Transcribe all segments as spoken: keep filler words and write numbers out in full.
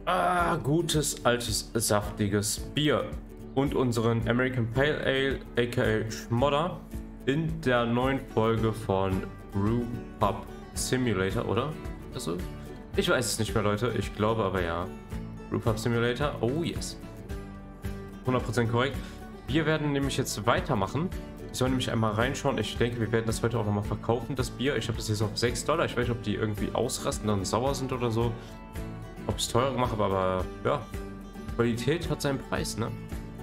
Ah, gutes, altes, saftiges Bier. Und unseren American Pale Ale, aka Schmodder, in der neuen Folge von Brew Pub Simulator, oder? Also, ich weiß es nicht mehr, Leute. Ich glaube aber ja. Brew Pub Simulator. Oh, yes. hundert Prozent korrekt. Wir werden nämlich jetzt weitermachen. Ich soll nämlich einmal reinschauen. Ich denke, wir werden das heute auch nochmal verkaufen, das Bier. Ich habe das jetzt auf sechs Dollar. Ich weiß nicht, ob die irgendwie ausrasten und dann sauer sind oder so. Ob ich es teurer gemacht habe, aber ja. Qualität hat seinen Preis, ne?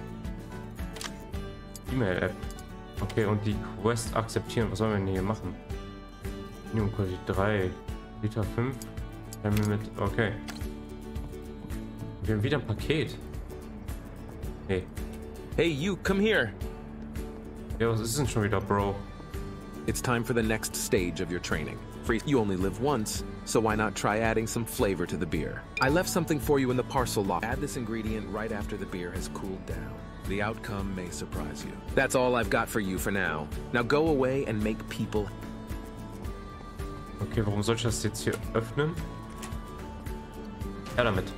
E-Mail-App. Okay, und die Quest akzeptieren. Was sollen wir denn hier machen? Minimum Qualität drei. Liter fünf. Mit. Okay. Wir haben wieder ein Paket. Hey. Hey, you, come here. Ja, was ist denn schon wieder, Bro? It's time for the next stage of your training. Free. You only live once, so why not try adding some flavor to the beer? I left something for you in the parcel lock. Add this ingredient right after the beer has cooled down. The outcome may surprise you. That's all I've got for you for now. Now go away and make people. Okay, warum soll ich das jetzt hier öffnen? Ja, damit.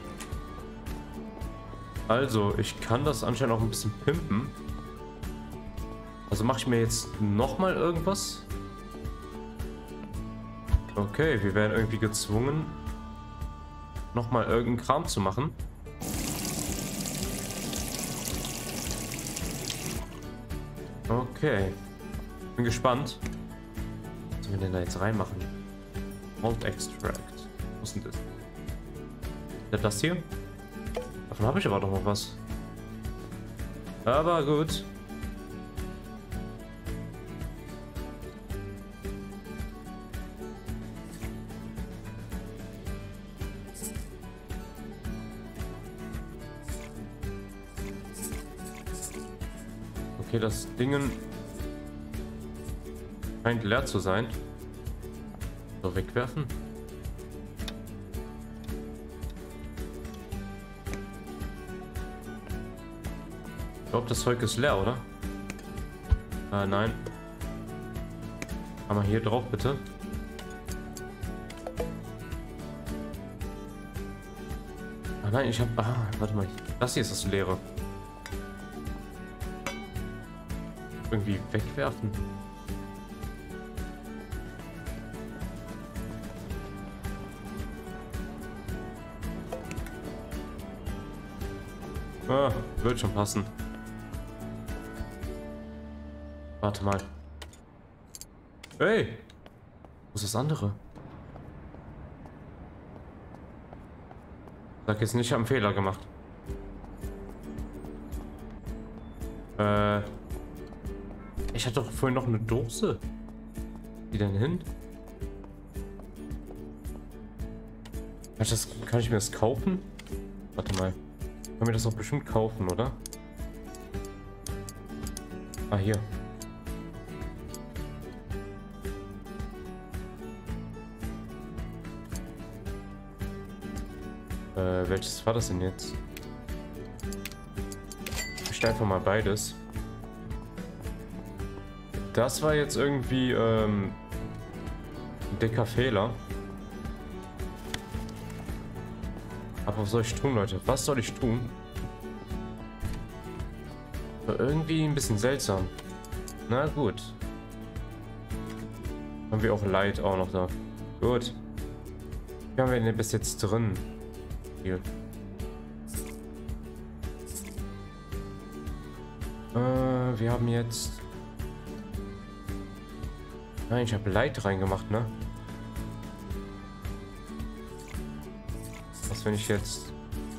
Also, ich kann das anscheinend auch ein bisschen pimpen. Also mache ich mir jetzt nochmal irgendwas? Okay, wir werden irgendwie gezwungen, nochmal irgendeinen Kram zu machen. Okay. Bin gespannt. Was sollen wir denn da jetzt reinmachen? Malt Extract. Was ist denn das? Ja, das hier? Davon habe ich aber doch noch was. Aber gut. Okay, das Ding scheint leer zu sein. So, wegwerfen. Ich glaube, das Zeug ist leer, oder? Äh, nein. Mal hier drauf, bitte. Ah nein, ich habe... Ah, warte mal. Das hier ist das Leere. Irgendwie wegwerfen. Ah, wird schon passen. Warte mal. Hey! Wo ist das andere? Sag jetzt nicht, ich habe einen Fehler gemacht. Äh... Ich hatte doch vorhin noch eine Dose. Wie denn hin? Kann ich, das, kann ich mir das kaufen? Warte mal. Ich kann mir das doch bestimmt kaufen, oder? Ah, hier. Äh, welches war das denn jetzt? Ich stelle einfach mal beides. Das war jetzt irgendwie ähm, ein dicker Fehler. Aber was soll ich tun, Leute? Was soll ich tun? War irgendwie ein bisschen seltsam. Na gut. Haben wir auch Light auch noch da. Gut. Wie haben wir denn bis jetzt drin? Hier. Äh, wir haben jetzt... Nein, ich habe Light reingemacht, ne? Was, wenn ich jetzt...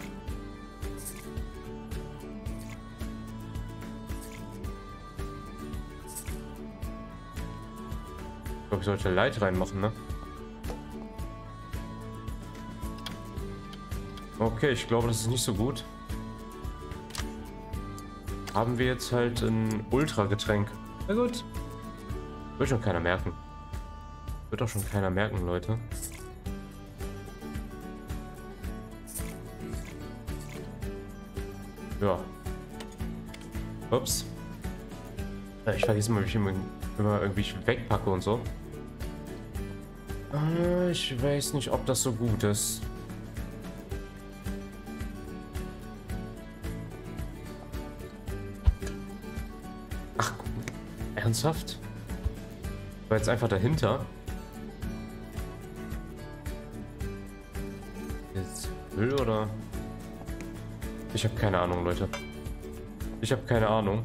Ich glaube, ich sollte Light reinmachen, ne? Okay, ich glaube, das ist nicht so gut. Haben wir jetzt halt ein Ultra-Getränk. Na gut. Wird schon keiner merken. Wird auch schon keiner merken, Leute. Ja. Ups. Ich vergesse mal, wie ich immer, immer irgendwie wegpacke und so. Ich weiß nicht, ob das so gut ist. Ernsthaft? War jetzt einfach dahinter. Jetzt Müll oder? Ich habe keine Ahnung, Leute. Ich habe keine Ahnung.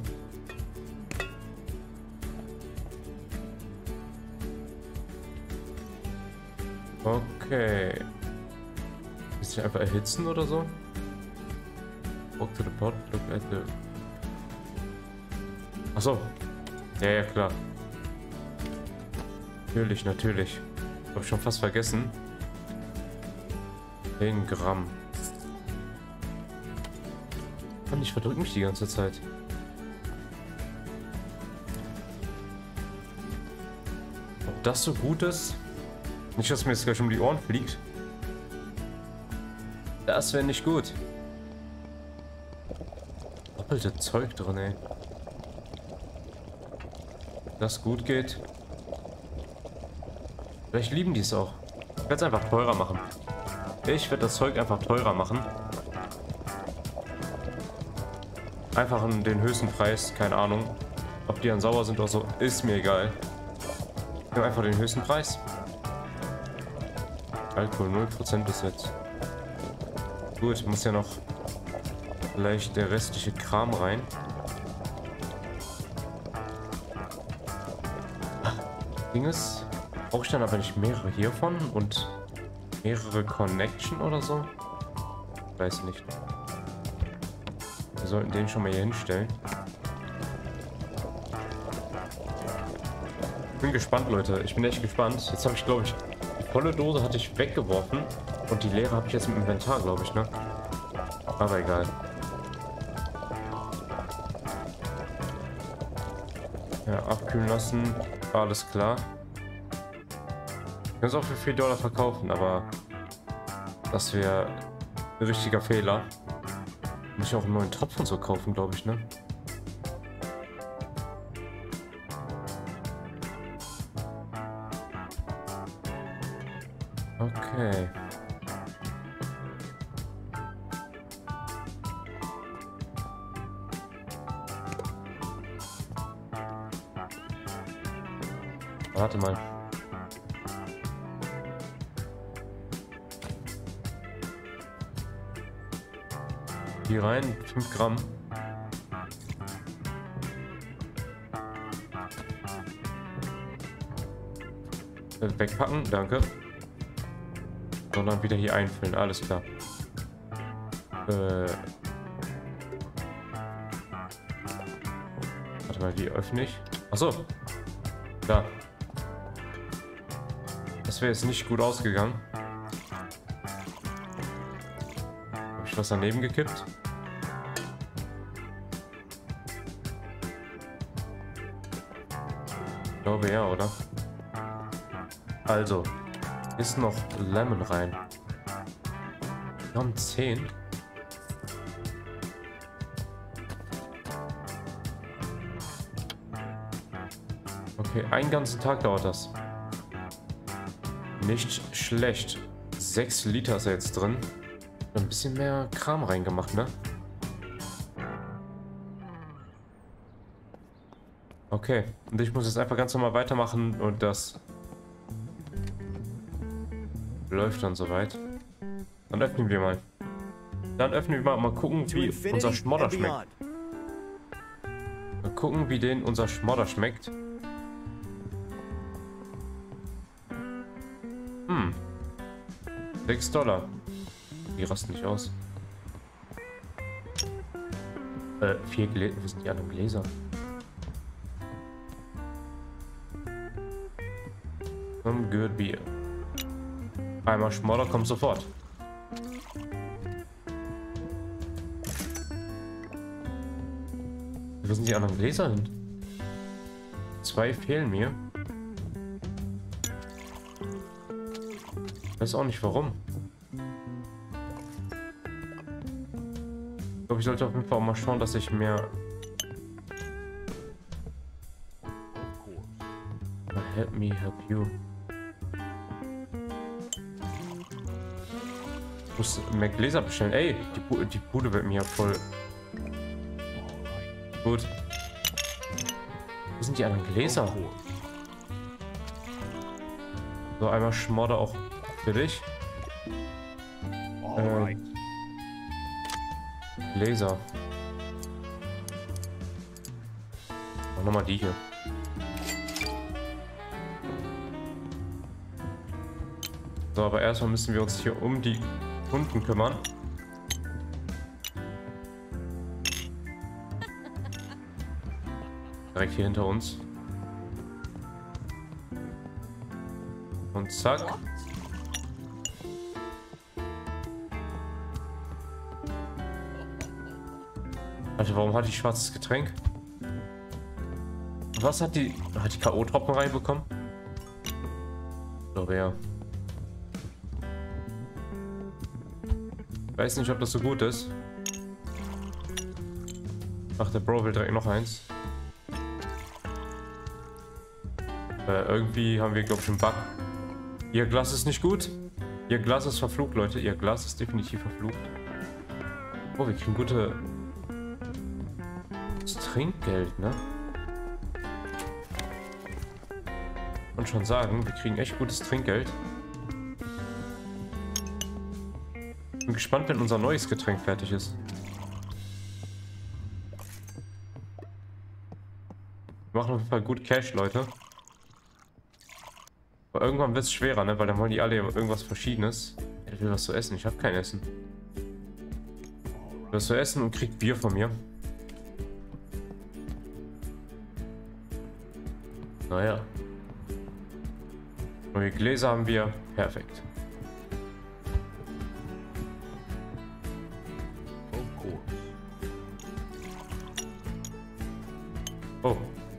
Okay. Ist hier einfach erhitzen oder so? Walk to the pot, look at the... Achso. Ja, ja, klar. Natürlich, natürlich. Hab ich schon fast vergessen. zehn Gramm. Mann, ich verdrück mich die ganze Zeit. Ob das so gut ist? Nicht, dass mir jetzt gleich um die Ohren fliegt. Das wäre nicht gut. Doppelte Zeug drin, ey. Das gut geht. Vielleicht lieben die es auch. Ich werde es einfach teurer machen. Ich werde das Zeug einfach teurer machen. Einfach in den höchsten Preis, keine Ahnung. Ob die dann sauer sind oder so, ist mir egal. Ich nehme einfach den höchsten Preis. Alkohol null Prozent bis jetzt. Gut, muss ja noch vielleicht der restliche Kram rein. Ding ist, brauche ich dann aber nicht mehrere hiervon und mehrere Connection oder so? Weiß nicht. Wir sollten den schon mal hier hinstellen. Bin gespannt, Leute. Ich bin echt gespannt. Jetzt habe ich, glaube ich, die volle Dose hatte ich weggeworfen und die leere habe ich jetzt im Inventar, glaube ich, ne? Aber egal. Ja, abkühlen lassen. Alles klar. Ich kann es auch für vier Dollar verkaufen, aber das wäre ein richtiger Fehler. Muss ich auch einen neuen Topf und so kaufen, glaube ich, ne? Okay. Warte mal. Hier rein, fünf Gramm. Wegpacken, danke. Sondern wieder hier einfüllen, alles klar. Äh. Warte mal, wie öffne ich? Achso. Da. Das wäre jetzt nicht gut ausgegangen. Habe ich was daneben gekippt? Ich glaube ja, oder? Also, ist noch Lemon rein. Wir haben zehn. Okay, einen ganzen Tag dauert das. Nicht schlecht. sechs Liter ist jetzt drin. Ein bisschen mehr Kram reingemacht, ne? Okay, und ich muss jetzt einfach ganz normal weitermachen und das läuft dann soweit. Dann öffnen wir mal. Dann öffnen wir mal, mal gucken, wie unser Schmodder schmeckt. Mal gucken, wie den unser Schmodder schmeckt. Hm. sechs Dollar. Die rasten nicht aus. Äh, vier Gläser. Wo sind die anderen Gläser? Some good beer. Einmal Schmodder kommt sofort. Wo sind die anderen Gläser hin? Zwei fehlen mir. Ich weiß auch nicht warum. Ich glaube, ich sollte auf jeden Fall auch mal schauen, dass ich mehr... Help me, help you. Ich muss mehr Gläser bestellen. Ey, die, Bu die Bude wird mir ja voll... Gut. Wo sind die anderen Gläser? So, einmal Schmodder auch für dich. Ähm, Gläser. Und nochmal die hier. So, aber erstmal müssen wir uns hier um die Kunden kümmern. Direkt hier hinter uns. Und zack. Alter, warum hat die schwarzes Getränk? Was hat die... Hat die K O-Tropfen reinbekommen? Ich glaube ja. Ich weiß nicht, ob das so gut ist. Ach, der Bro will direkt noch eins. Äh, irgendwie haben wir, glaube ich, einen Bug. Ihr Glas ist nicht gut. Ihr Glas ist verflucht, Leute. Ihr Glas ist definitiv verflucht. Oh, wir kriegen gute... Das Trinkgeld, ne? Und schon sagen, wir kriegen echt gutes Trinkgeld. Bin gespannt, wenn unser neues Getränk fertig ist. Wir machen auf jeden Fall gut Cash, Leute. Aber irgendwann wird es schwerer, ne? Weil dann wollen die alle irgendwas Verschiedenes. Ich will was zu essen. Ich habe kein Essen. Ich will was zu essen und krieg Bier von mir. Naja. Neue Gläser haben wir. Perfekt. Oh.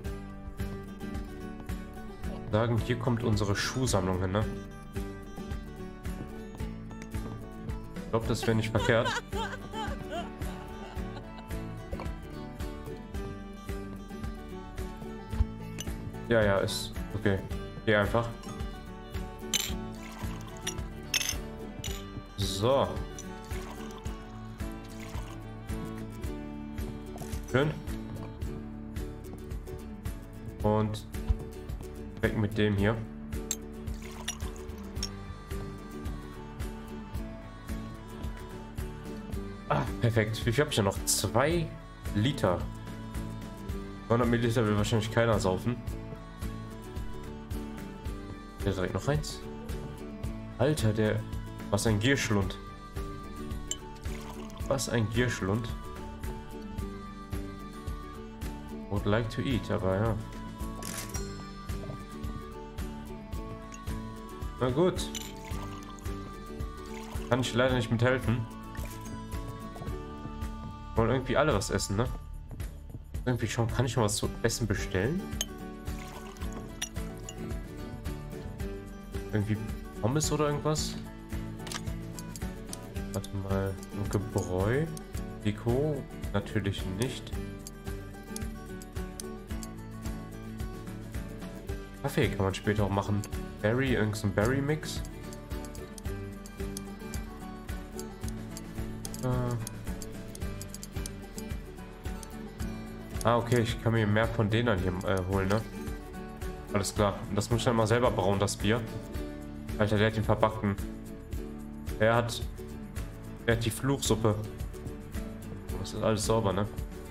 Sagen, hier kommt unsere Schuhsammlung hin, ne? Ich glaube, das wäre nicht verkehrt. Ja, ja, ist okay. Geh einfach. So. Schön. Und weg mit dem hier. Ah, perfekt. Wie viel habe ich denn noch? Zwei Liter. hundert Milliliter will wahrscheinlich keiner saufen. Der direkt noch eins. Alter, der... Was ein Gierschlund. Was ein Gierschlund. Would like to eat, aber ja. Na gut. Kann ich leider nicht mithelfen. Wollen irgendwie alle was essen, ne? Irgendwie schon. Kann ich schon was zu essen bestellen? Irgendwie Pommes oder irgendwas? Warte mal. Ein Gebräu. Deko. Natürlich nicht. Kaffee kann man später auch machen. Berry, irgendein Berry-Mix. Äh. Ah, okay, ich kann mir mehr von denen hier äh, holen, ne? Alles klar. Und das muss ich dann mal selber brauen, das Bier. Alter, der hat den verbacken. Er hat... Er hat die Fluchsuppe. Das ist alles sauber, ne?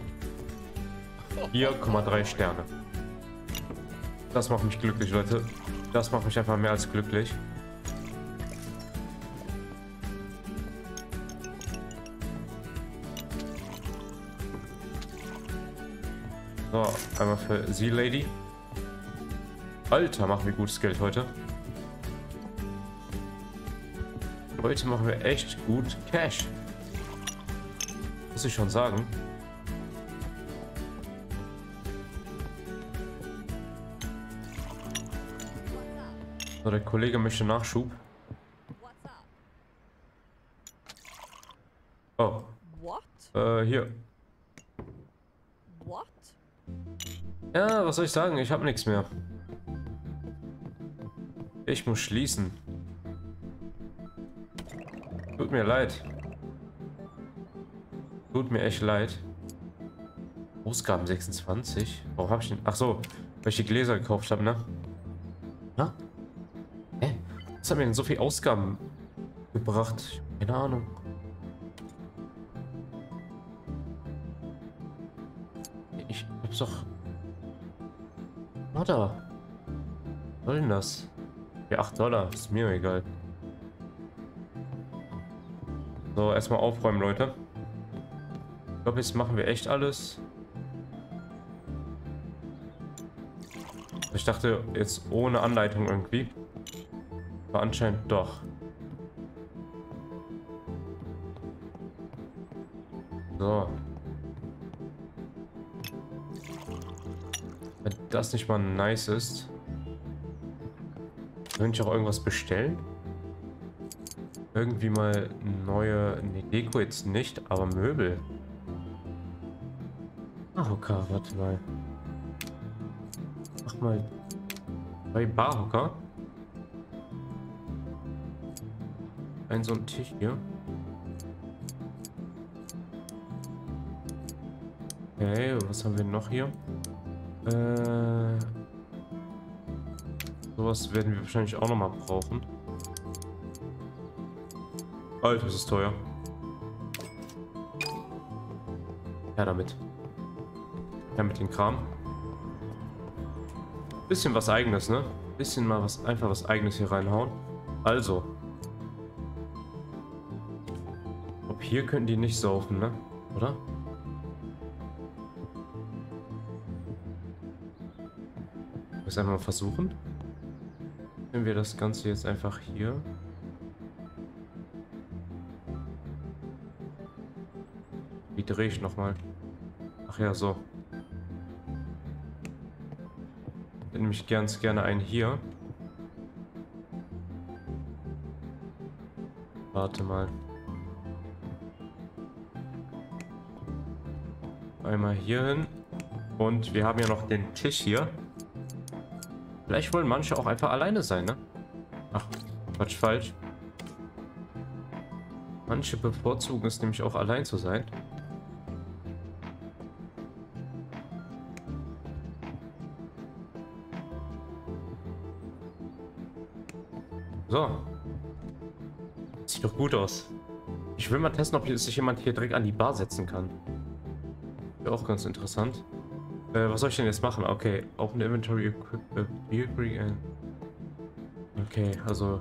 vier Komma drei Sterne. Das macht mich glücklich, Leute. Das macht mich einfach mehr als glücklich. So, einmal für sie, Lady. Alter, machen wir gutes Geld heute. Heute machen wir echt gut Cash. Muss ich schon sagen. So, der Kollege möchte Nachschub. Oh. Äh, hier. Ja, was soll ich sagen? Ich habe nichts mehr. Ich muss schließen. Tut mir leid. Tut mir echt leid. Ausgaben sechsundzwanzig. Warum habe ich denn? Ach so, weil ich die Gläser gekauft habe, ne? Ja? Hä? Was haben mir denn so viel Ausgaben gebracht? Keine Ahnung. Ich hab's doch. Mutter. Was soll denn das? Ja, acht Dollar. Ist mir egal. So, erstmal aufräumen, Leute. Ich glaube, jetzt machen wir echt alles. Ich dachte, jetzt ohne Anleitung irgendwie. Aber anscheinend doch. So. Wenn das nicht mal nice ist, könnte ich auch irgendwas bestellen? Irgendwie mal neue... Ne, Deko jetzt nicht, aber Möbel. Barhocker, warte mal. Mach mal zwei Barhocker. Ein so ein Tisch hier. Okay, was haben wir noch hier? Äh, sowas werden wir wahrscheinlich auch noch mal brauchen. Alter, das ist teuer. Ja, damit. Ja, mit dem Kram. Bisschen was Eigenes, ne? Bisschen mal was, einfach was Eigenes hier reinhauen. Also. Ob hier könnten die nicht saufen, ne? Oder? Das einfach mal versuchen. Nehmen wir das Ganze jetzt einfach hier. Wie drehe ich nochmal? Ach ja, so. Ich hätte nämlich ganz gerne einen hier. Warte mal. Einmal hier hin. Und wir haben ja noch den Tisch hier. Vielleicht wollen manche auch einfach alleine sein, ne? Ach, Quatsch, falsch. Manche bevorzugen es nämlich auch allein zu sein. So. Sieht doch gut aus. Ich will mal testen, ob sich jemand hier direkt an die Bar setzen kann. Wäre auch ganz interessant. Äh, was soll ich denn jetzt machen? Okay, open the inventory, equip the vehicle and... Okay, also...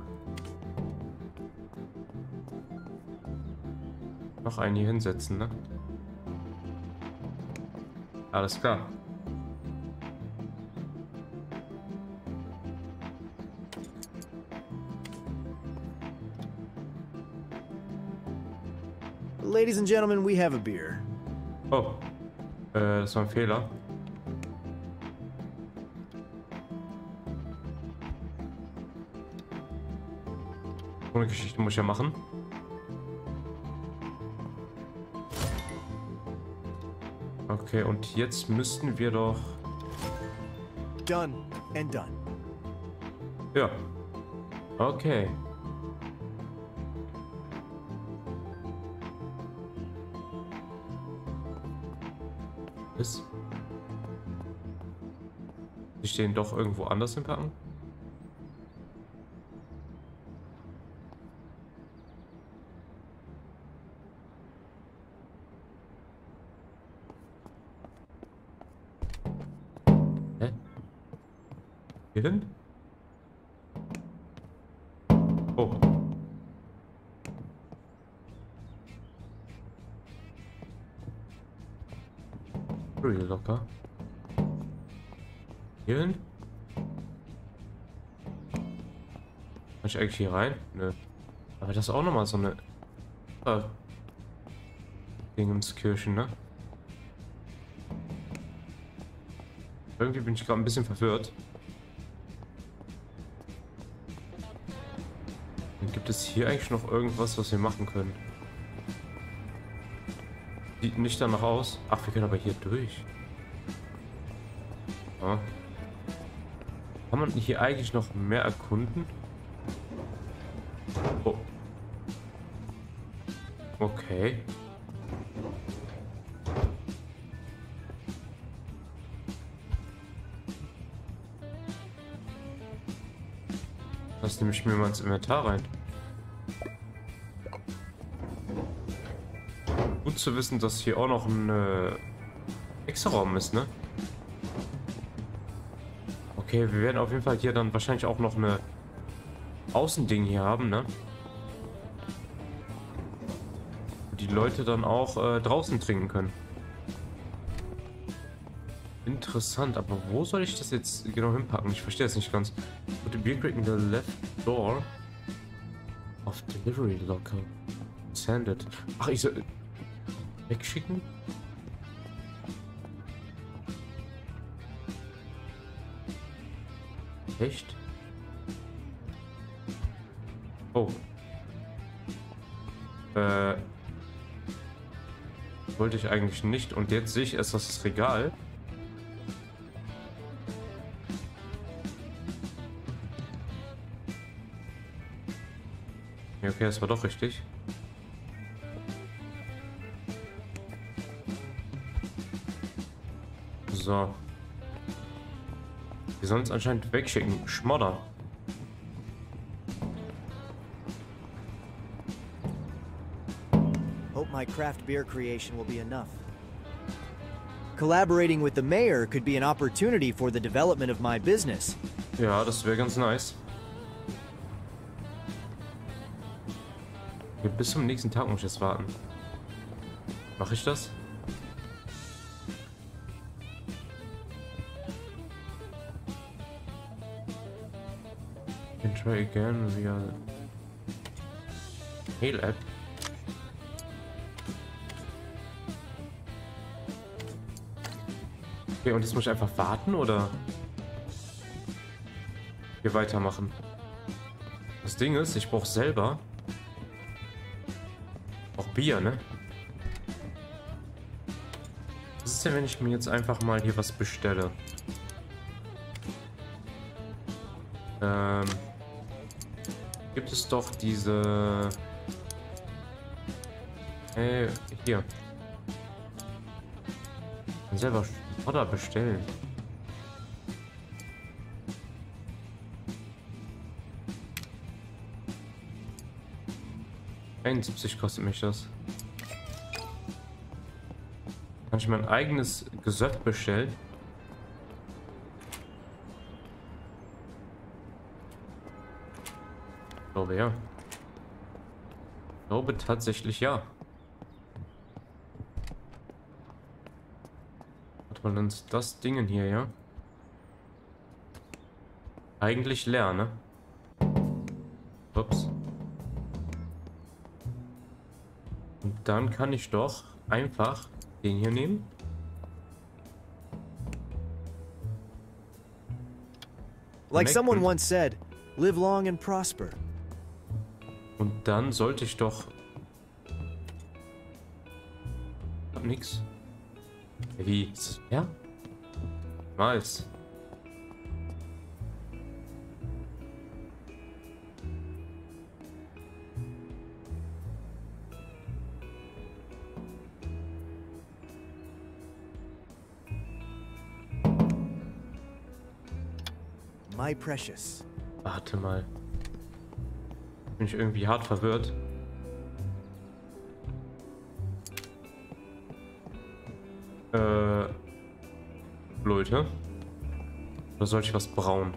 Noch einen hier hinsetzen, ne? Alles klar. Ladies and gentlemen, we have a beer. Oh, äh, das war ein Fehler. So eine Geschichte muss ich ja machen. Okay, und jetzt müssten wir doch... Done and done. Ja. Okay. Ist. Sie stehen doch irgendwo anders hinpacken. Hä? Hier hin? Oh. Real locker. Hier hin? Kann ich eigentlich hier rein? Nö. Aber das ist auch nochmal so eine... Äh, Dingenskirchen, ne? Irgendwie bin ich gerade ein bisschen verwirrt. Und gibt es hier eigentlich noch irgendwas, was wir machen können? Sieht nicht danach aus. Ach, wir können aber hier durch. Ja. Kann man hier eigentlich noch mehr erkunden? Oh. Das nehme ich mir mal ins Inventar rein. Gut zu wissen, dass hier auch noch ein äh, Extra-Raum ist, ne? Okay, wir werden auf jeden Fall hier dann wahrscheinlich auch noch eine Außending hier haben, ne? Wo die Leute dann auch äh, draußen trinken können. Interessant, aber wo soll ich das jetzt genau hinpacken? Ich verstehe das nicht ganz. Put the beer crate in the left door of delivery locker. Send it. Ach, ich soll wegschicken? Echt? Oh. Äh. Wollte ich eigentlich nicht. Und jetzt sehe ich erst das Regal. Ja, okay, das war doch richtig. So. Wir sollen uns anscheinend wegschicken. Schmodder. Hope my craft beer creation will be enough. Collaborating with the mayor could be an opportunity for the development of my business. Ja, das wäre ganz nice. Okay, bis zum nächsten Tag muss ich jetzt warten. Mache ich das? Can try again via Mail App. Okay, und jetzt muss ich einfach warten oder hier weitermachen? Das Ding ist, ich brauche selber auch Bier, ne? Was ist denn, wenn ich mir jetzt einfach mal hier was bestelle? Ähm, gibt es doch diese... Hey, hier. Ich kann selber Schmodder bestellen. einundsiebzig kostet mich das. Kann ich mein eigenes Gesöff bestellen? Ich glaube ja. Ich glaube tatsächlich ja. Warte mal, dann ist das Ding hier, ja? Eigentlich leer, ne? Ups. Und dann kann ich doch einfach den hier nehmen. Like someone Connecten. once said, live long and prosper. Und dann sollte ich doch... Hab nix. Wie? Ja? Nice. My precious. Warte mal. Bin ich irgendwie hart verwirrt. Äh, Leute. Oder soll ich was brauen?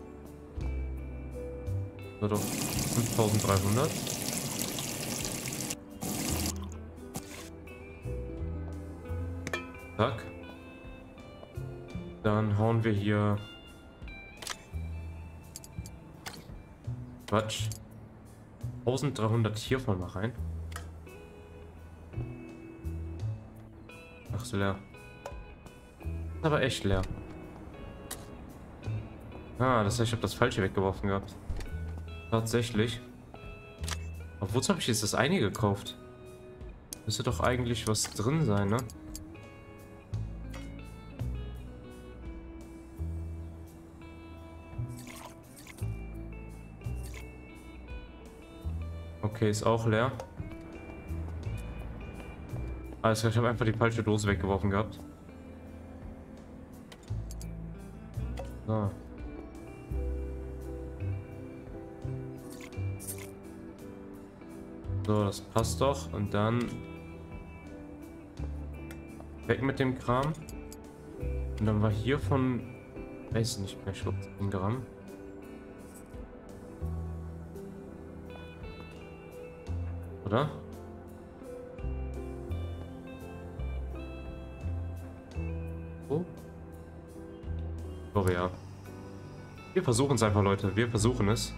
So doch fünftausenddreihundert. Zack. Dann hauen wir hier... Quatsch. eintausenddreihundert hiervon mal rein. Ach, so leer. Ist aber echt leer. Ah, das heißt, ich habe das Falsche weggeworfen gehabt. Tatsächlich. Aber wozu habe ich jetzt das eine gekauft? Müsste doch eigentlich was drin sein, ne? Okay, ist auch leer. Alles klar, ich habe einfach die falsche Dose weggeworfen gehabt. So. So, das passt doch. Und dann weg mit dem Kram. Und dann war hier von, weiß nicht mehr, ich glaube zehn Gramm. Oder? Oh. Ich glaube ja. Wir versuchen es einfach, Leute. Wir versuchen es.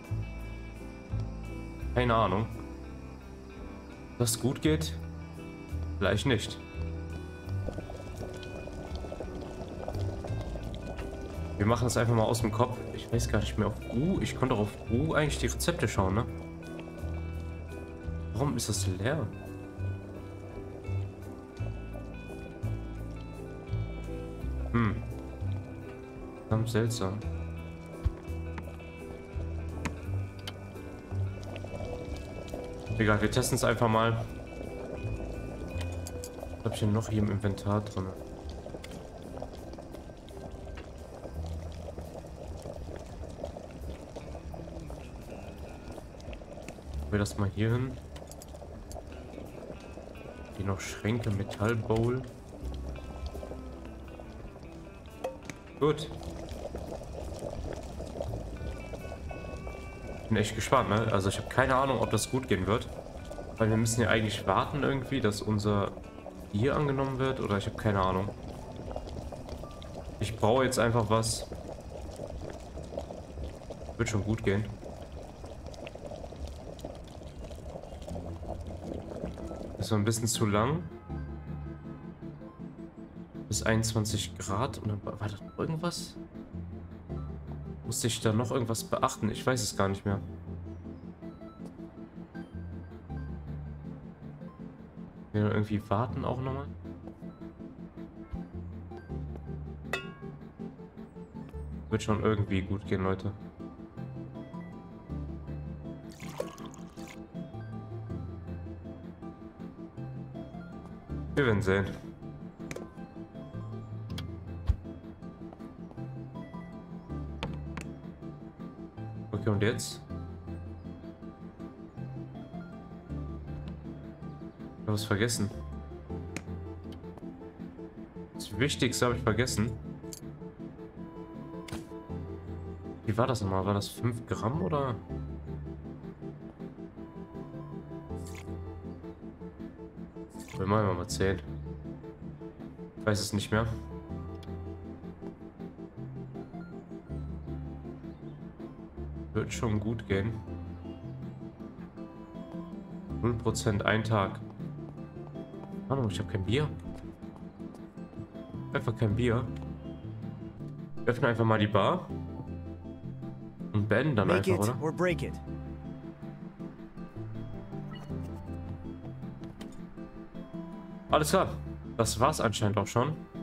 Keine Ahnung. Ob das gut geht? Vielleicht nicht. Wir machen es einfach mal aus dem Kopf. Ich weiß gar nicht mehr auf U. Ich konnte auf U eigentlich die Rezepte schauen, ne? Warum ist das leer? Hm. Ganz seltsam. Egal, wir testen es einfach mal. Was habe ich denn noch hier im Inventar drin? Wir das mal hier hin. Hier noch Schränke, Metallbowl. Gut. Bin echt gespannt, ne? Also ich habe keine Ahnung, ob das gut gehen wird. Weil wir müssen ja eigentlich warten irgendwie, dass unser Bier angenommen wird. Oder ich habe keine Ahnung. Ich brauche jetzt einfach was. Wird schon gut gehen. Das war ein bisschen zu lang. Bis einundzwanzig Grad. Und dann war das noch irgendwas? Musste ich da noch irgendwas beachten? Ich weiß es gar nicht mehr. Wir irgendwie warten auch nochmal. Wird schon irgendwie gut gehen, Leute. Wir werden sehen. Okay, und jetzt? Ich habe was vergessen. Das Wichtigste habe ich vergessen. Wie war das nochmal? War das fünf Gramm oder? Wir machen mal zehn. Ich weiß es nicht mehr. Wird schon gut gehen. null Prozent ein Tag. Ahnung, ich habe kein Bier. Einfach kein Bier. Wir öffnen einfach mal die Bar. Und beenden dann Make einfach, it oder? or break it. Alles klar. Das war's anscheinend auch schon.